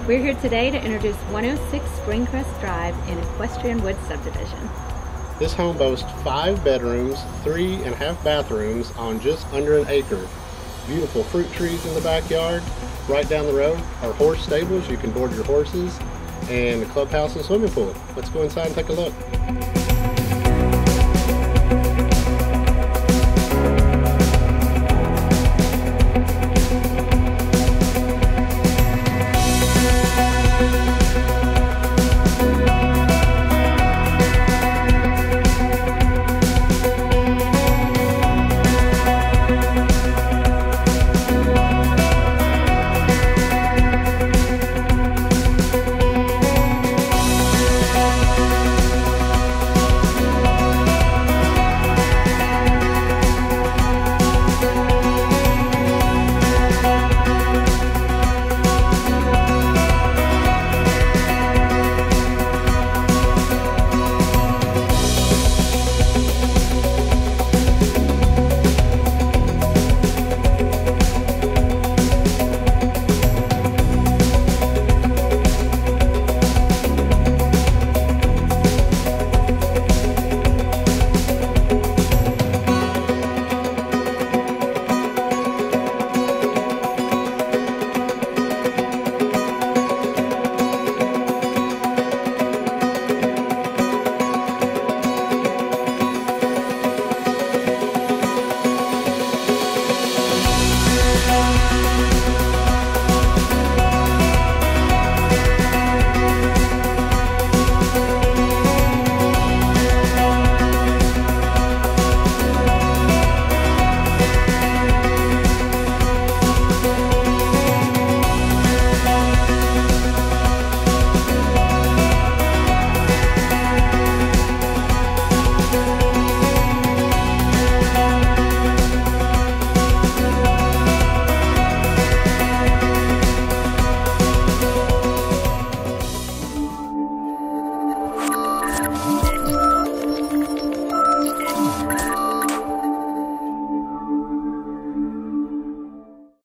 We're here today to introduce 106 Crest Drive in Equestrian Woods subdivision. This home boasts 5 bedrooms, 3.5 bathrooms on just under an acre. Beautiful fruit trees in the backyard. Right down the road are horse stables. You can board your horses, and a clubhouse and swimming pool. Let's go inside and take a look.